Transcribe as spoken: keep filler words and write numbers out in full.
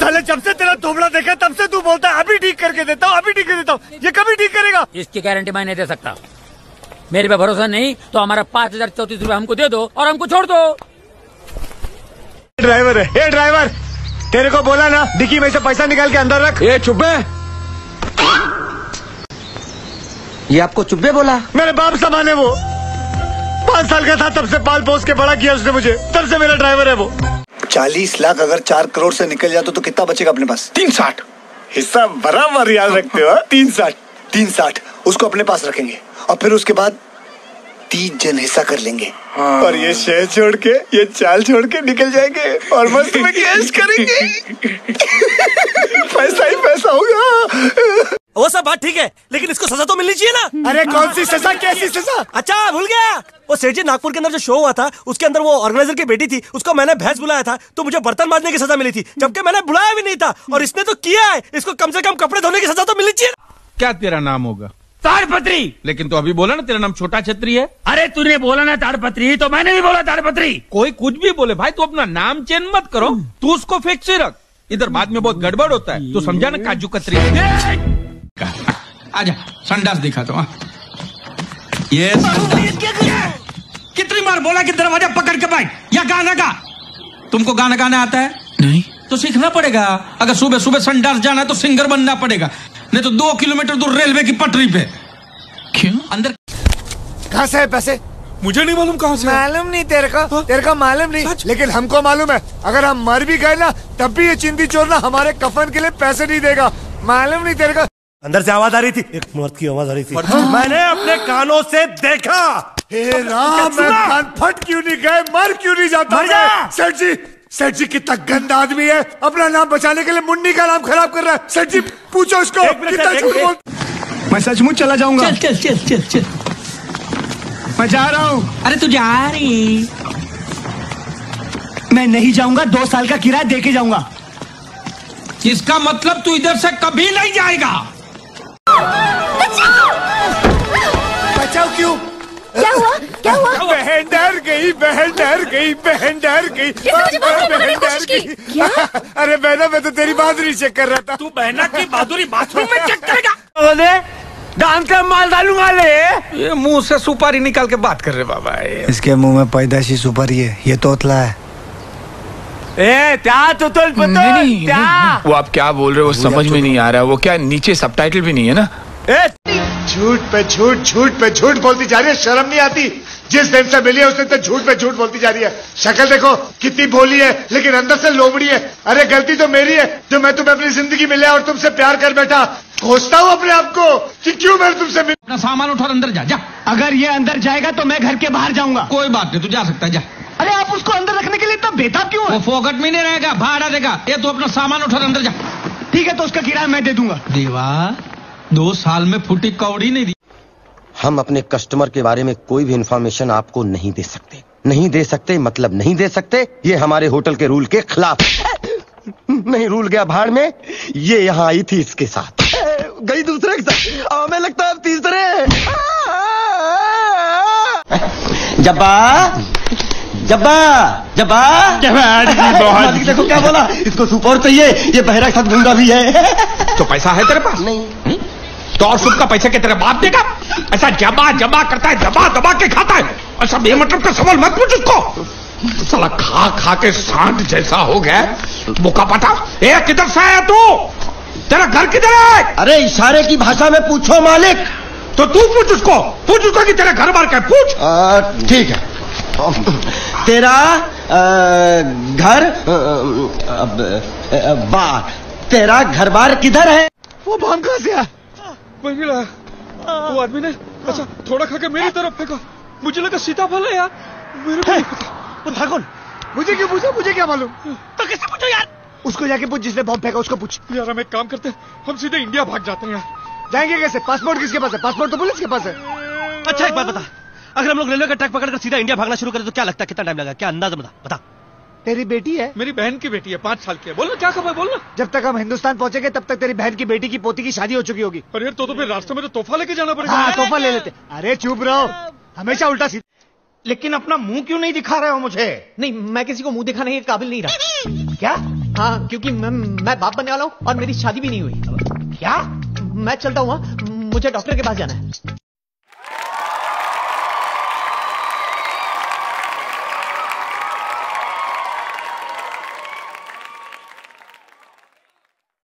साले जब से तेरा थोबड़ा देखा तब से तू बोलता है अभी ठीक करके देता हूँ, अभी ठीक कर देता हूँ। ये कभी ठीक करेगा? इसकी गारंटी मैं नहीं दे सकता। मेरे पे भरोसा नहीं तो हमारा पाँच हजार चौतीस रूपए हमको दे दो और हमको छोड़ दो। ड्राइवर है, ये ड्राइवर, तेरे को बोला ना डिक्की में से पैसा निकाल के अंदर रख। ये चुप्पे, ये आपको चुप्पे बोला? मेरे बाप समान है वो, पाँच साल का था तब से पाल पोस के बड़ा किया उसने मुझे, तब से मेरा ड्राइवर है वो। चालीस लाख अगर चार करोड़ से निकल जाए तो, तो कितना बचेगा अपने पास? तीन साठ। हिस्सा बराबर याद रखते हो। तीन साठ तीन साठ उसको अपने पास रखेंगे और फिर उसके बाद तीन जन हिस्सा कर लेंगे। हाँ। और ये शहर छोड़ के, ये चाल छोड़ के निकल जाएंगे और मस्त में कैश करेंगे। पैसा ही पैसा होगा। वो सब बात ठीक है, लेकिन इसको सजा तो मिलनी चाहिए ना। अरे कौन सी सजा, कैसी सजा? अच्छा भूल गया, वो सेठ जी नागपुर के अंदर जो शो हुआ था उसके अंदर वो ऑर्गेनाइजर की बेटी थी, उसको मैंने भैंस बुलाया था तो मुझे बर्तन मारने की सजा मिली थी, जबकि मैंने बुलाया भी नहीं था और इसने तो किया है। इसको कम से कम कपड़े धोने की सजा तो मिलनी चाहिए। क्या तेरा नाम होगा? ताड़पत्री। लेकिन तो अभी बोला ना तेरा नाम छोटा छतरी है। अरे तूने बोला ना ताड़पत्री तो मैंने भी बोला ताड़पत्री। कोई कुछ भी बोले भाई, तू अपना नाम चेंज मत करो, तू उसको फिक्स ही रख। इधर बाद में बहुत गड़बड़ होता है, तो समझा ना काजू कतरी। आजा संडास दिखा तो। ये कितनी बार बोला कि दरवाजा पकड़ के बैठ या गाना गा। तुमको गाना गाना आता है? नहीं। तो सीखना पड़ेगा। अगर सुबह सुबह संडास जाना है तो सिंगर बनना पड़ेगा, नहीं तो दो किलोमीटर दूर रेलवे की पटरी पे। क्यों? अंदर कहाँ से है पैसे? मुझे नहीं मालूम कहाँ से। मालूम नहीं तेरे को? तेरे को मालूम नहीं, लेकिन हमको मालूम है। अगर हम मर भी गए ना तब भी ये चिंदी चोर ना हमारे कफन के लिए पैसे नहीं देगा। मालूम नहीं तेरे को? अंदर से आवाज आ रही थी, एक मर्द की आवाज आ रही थी। मैंने अपने कानों से देखा। हे राम, मैं कान फट क्यों नहीं गए, मर क्यों नहीं जाता? सेठ जी, सेठ जी कितना गंदा आदमी है, अपना नाम बचाने के लिए मुन्नी का नाम खराब कर रहा है। सेठ जी पूछो उसको कितना झूठ बोल। मैं सचमुच चला जाऊंगा। चल चल चल चल चल मैं जा रहा हूँ। अरे तू जा रही? मैं नहीं जाऊंगा, दो साल का किराया दे के जाऊंगा। इसका मतलब तू इधर से कभी नहीं जाएगा। बचाओ क्यों? क्या हुआ? क्या हुआ? बहन डर गई, बहन डर गई, बहन डर गई, बहन डर गई। क्या? अरे बहना, मैं तो तेरी बहादुरी चेक कर रहा था। तू बहना की बहादुरी बाथरूम में चेक करेगा? डांस का माल डालूंगा ले। ये मुंह से सुपारी निकाल के बात कर रहे बाबा। इसके मुंह में पैदाशी सुपारी है, ये तोतला है। ए क्या तो तो क्या? वो आप क्या बोल रहे हो समझ में नहीं आ रहा। वो क्या नीचे सबटाइटल भी नहीं है ना? ए झूठ पे झूठ, झूठ पे झूठ बोलती जा रही है, शर्म नहीं आती? जिस दिन से मिली है उसने तो झूठ पे झूठ बोलती जा रही है। शक्ल देखो कितनी भोली है, लेकिन अंदर से लोमड़ी है। अरे गलती तो मेरी है जो मैं तुम्हें अपनी जिंदगी में लिया और तुमसे प्यार कर बैठा। खोजता हूँ अपने आप को कि क्यों मैं तुमसे मिल। अपना सामान उठा अंदर जा जा। अगर ये अंदर जाएगा तो मैं घर के बाहर जाऊंगा। कोई बात नहीं, तू जा सकता है, जा। अरे आप उसको अंदर रखने के लिए इतना बेताब क्यों है? वो फोकट में नहीं रहेगा, भाड़ा देगा। ये तू अपना सामान उठा अंदर जा। ठीक है तो उसका किराया मैं दे दूंगा। देवा, दो साल में फुटी कौड़ी नहीं दी। हम अपने कस्टमर के बारे में कोई भी इंफॉर्मेशन आपको नहीं दे सकते। नहीं दे सकते मतलब नहीं दे सकते। ये हमारे होटल के रूल के खिलाफ। नहीं, रूल गया भाड़ में। ये यहाँ आई थी इसके साथ, गई दूसरे के साथ, हमें लगता है तीसरे। जब्बा जब्बा जब्बा मालिक देखो क्या बोला, इसको सुपर चाहिए, ये बहरा के साथ गूंगा भी है। तो पैसा है तेरे पास? नहीं। तो और सुख का पैसा के तेरे बाप देगा? ऐसा जमा जमा करता है, दबा दबा के खाता है। ऐसा बेमतलब का सवाल मत पूछ उसको। साला खा खा के सांड जैसा हो गया, मुका पटा। ए किधर से आया तू? तेरा घर किधर है? अरे इशारे की भाषा में पूछो मालिक। तो तू पूछ उसको, पूछ उसको कि तेरा घर बार क्या, पूछ। ठीक है, तेरा आ, घर बार, तेरा घर बार किधर है? वो बम कहाँ से आया? वही मिला, वो आदमी ने अच्छा थोड़ा खा के मेरी तरफ फेंका। मुझे लगा सीताफल है यार, मेरे को नहीं पता। वो था कौन? मुझे क्यों पूछा? मुझे क्या मालूम? तो किससे पूछो यार? उसको जाके पूछ जिसने बम फेंका, उसको पूछ। यार हम एक काम करते हैं, हम सीधे इंडिया भाग जाते हैं यार। जाएंगे कैसे? पासपोर्ट किसके पास है? पासपोर्ट तो पुलिस के पास है। अच्छा एक बात बता, अगर हम लोग रेलवे का ट्रैक पकड़कर सीधा इंडिया भागना शुरू करें तो क्या लगता है कितना टाइम लगेगा? क्या अंदाजा बता बता। तेरी बेटी है? मेरी बहन की बेटी है, पाँच साल की है। बोलना क्या खबर, बोलना। जब तक हम हिंदुस्तान पहुंचेंगे तब तक तेरी बहन की बेटी की पोती की शादी हो चुकी होगी। अरे तो, तो फिर रास्ते में तो तोहफा लेके जाना पड़ेगा। हाँ तोहफा ले लेते। अरे चुप रहो, हमेशा उल्टा सीधा। लेकिन अपना मुंह क्यों नहीं दिखा रहे हो मुझे? नहीं, मैं किसी को मुंह दिखाने के काबिल नहीं रहा। क्या? हाँ, क्योंकि मैं, मैं बाप बनने वाला हूँ और मेरी शादी भी नहीं हुई। क्या? मैं चलता हूँ, मुझे डॉक्टर के पास जाना है।